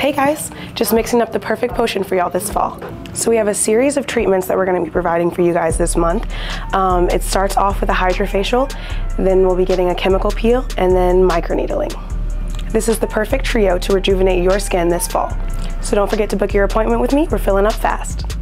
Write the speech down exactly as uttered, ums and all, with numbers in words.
Hey guys, just mixing up the perfect potion for y'all this fall. So we have a series of treatments that we're going to be providing for you guys this month. Um, it starts off with a Hydrafacial, then we'll be getting a chemical peel, and then microneedling. This is the perfect trio to rejuvenate your skin this fall. So don't forget to book your appointment with me. We're filling up fast.